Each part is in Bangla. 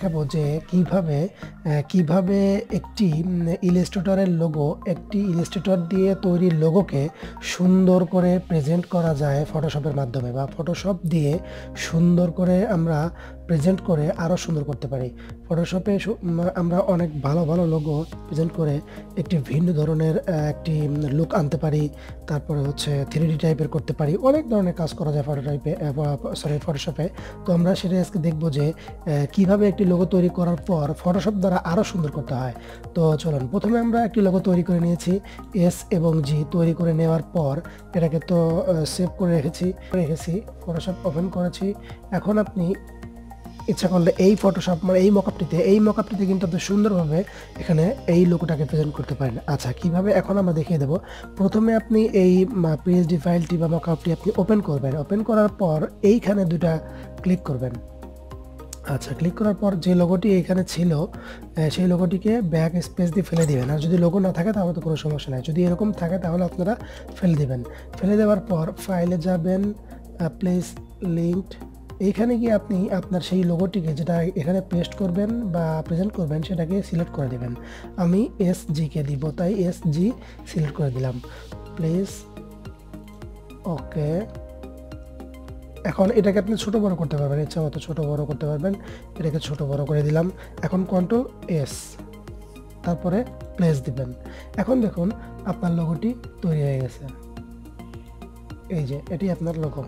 দেখাবো যে কিভাবে একটি ইলাস্ট্রেটরের লোগো, একটি ইলাস্ট্রেটর দিয়ে তৈরি লোগোকে সুন্দর করে প্রেজেন্ট করা যায় ফটোশপের মাধ্যমে, বা ফটোশপ দিয়ে সুন্দর করে আমরা প্রেজেন্ট করে আরও সুন্দর করতে পারি। ফটোশপে আমরা অনেক ভালো ভালো লোগো প্রেজেন্ট করে একটি ভিন্ন ধরনের একটি লুক আনতে পারি। তারপরে হচ্ছে 3D টাইপের করতে পারি, অনেক ধরনের কাজ করা যায় ফটোশপে। তো আমরা সেটা আজকে দেখবো যে কিভাবে একটি লোগো তৈরি করার পর ফটোশপ দ্বারা আরও সুন্দর করতে হয়। তো চলুন, প্রথমে আমরা একটি লোগো তৈরি করে নিয়েছি। এস এবং জি তৈরি করে নেওয়ার পর এটাকে তো সেভ করে রেখেছি, ফটোশপ ওপেন করেছি। এখন আপনি ইচ্ছা করলে এই ফটোশপ এই মকআপটিতে কিন্তু আপনি সুন্দরভাবে এখানে এই লোগোটাকে প্রেজেন্ট করতে পারেন। আচ্ছা, কিভাবে এখন আমরা দেখিয়ে দেব। প্রথমে আপনি এই পিএসডি ফাইলটি বা মকআপটি আপনি ওপেন করবেন। ওপেন করার পর এইখানে দুটা ক্লিক করবেন। আচ্ছা, ক্লিক করার পর যে লোগোটি এইখানে ছিল সেই লোগোটিকে ব্যাক স্পেস দিয়ে ফেলে দিবেন। আর যদি লোগো না থাকে তাহলে তো কোনো সমস্যা নাই, যদি এরকম থাকে তাহলে আপনারা ফেলে দিবেন। ফেলে দেওয়ার পর ফাইলে যাবেন, প্লেস লিঙ্কড। এইখানে গিয়ে আপনি আপনার সেই লোগোটিকে যেটা এখানে পেস্ট করবেন বা প্রেজেন্ট করবেন সেটাকে সিলেক্ট করে দেবেন। আমি এসজিকে দিব, তাই এসজি সিলেক্ট করে দিলাম। Place okay. এখন এটাকে আপনি ছোট বড় করতে পারবেন, ইচ্ছা মতো ছোট বড় করতে পারবেন। এটাকে ছোট বড় করে দিলাম। এখন কন্ট্রোল এস, তারপরে প্লেস দিবেন। এখন দেখুন আপনার লোগোটি তৈরি হয়ে গেছে। এই যে এটি আপনার লোগো,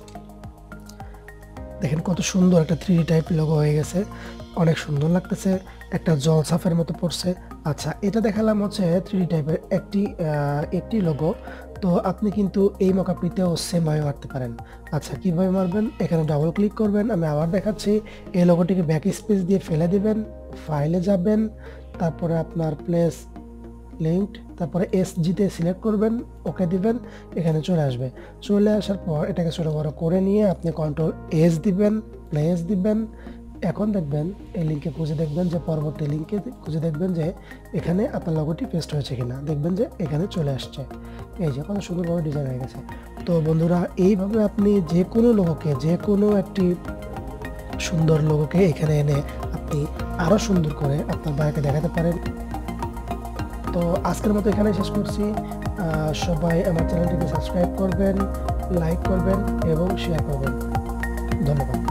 দেখেন কত সুন্দর একটা 3D টাইপ লোগো হয়ে গেছে, অনেক সুন্দর লাগতেছে, একটা জল সাফের মতো পড়ছে। আচ্ছা, এটা দেখালাম হচ্ছে 3D টাইপের একটি লোগো। তো আপনি কিন্তু এই মকআপটিতেও সেমভাবে মারতে পারেন। আচ্ছা, কিভাবে মারবেন? এখানে ডাবল ক্লিক করবেন, আমি আবার দেখাচ্ছি। এই লোগোটিকে ব্যাক স্পেস দিয়ে ফেলে দিবেন, ফাইলে যাবেন, তারপরে আপনার প্লেস লিঙ্কড, তারপরে এসজিতে সিলেক্ট করবেন, ওকে দিবেন, এখানে চলে আসবে। চলে আসার পর এটাকে ছোটো বড়ো করে নিয়ে আপনি কন্ট্রোল এস দিবেন, প্লেস দিবেন। এখন দেখবেন এই লিঙ্কে খুঁজে দেখবেন যে পরবর্তী লিঙ্কে খুঁজে দেখবেন যে এখানে আপনার লোগোটি পেস্ট হয়েছে কিনা, দেখবেন যে এখানে চলে আসছে। এই যে কত সুন্দরভাবে ডিজাইন হয়ে গেছে। তো বন্ধুরা, এইভাবে আপনি যে কোনো লোগোকে, যে কোনো একটি সুন্দর লোগোকে এখানে এনে আপনি আরও সুন্দর করে আপনার বাইরে দেখাতে পারেন। তো আজকের মতো এখানে শেষ করছি। সবাই আমার চ্যানেলটিকে সাবস্ক্রাইব করবেন, লাইক করবেন এবং শেয়ার করবেন। ধন্যবাদ।